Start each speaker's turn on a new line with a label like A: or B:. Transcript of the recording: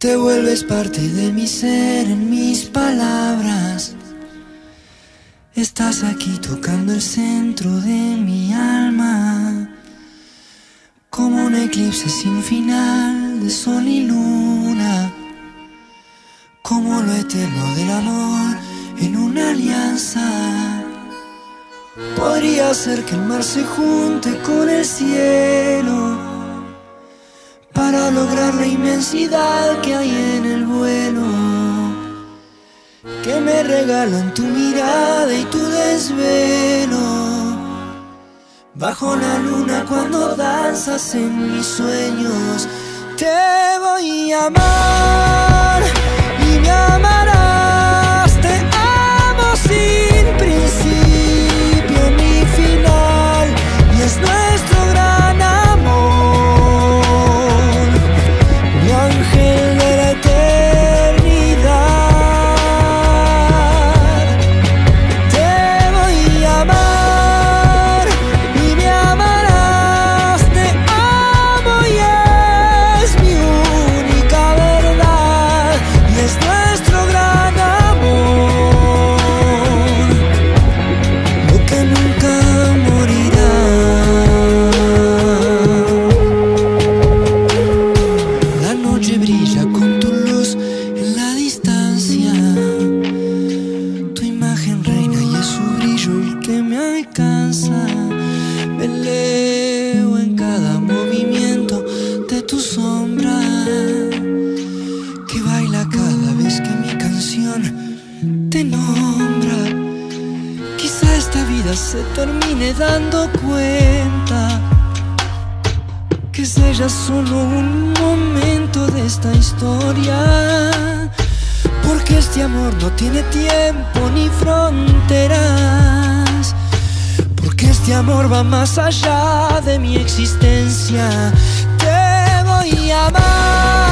A: Te vuelves parte de mi ser en mis palabras. Estás aquí tocando el centro de mi alma, como un eclipse sin final de sol y luna, como lo eterno del amor en una alianza. Podría ser que el mar se junte con el cielo para lograr la inmensidad que hay en el vuelo, que me regalan tu mirada y tu desvelo. Bajo la luna cuando danzas en mis sueños, te voy a amar y me amarás. Te amo sin principio ni final, y es nuestro gran amor, mi ángel de la eternidad. Te voy a amar y me amarás. Te amo y es mi única verdad, y es nuestro gran amor, lo que nunca morirá. La noche brilla con tu luz en la distancia, tu imagen reina y es su brillo el que me alcanza. Me leo en cada movimiento de tu sombra, que baila cada vez que mi canción te nombra. Quizá esta vida se termine dando cuenta que es ella solo un momento de esta historia, porque este amor no tiene tiempo ni fronteras, porque este amor va más allá de mi existencia. Te voy a amar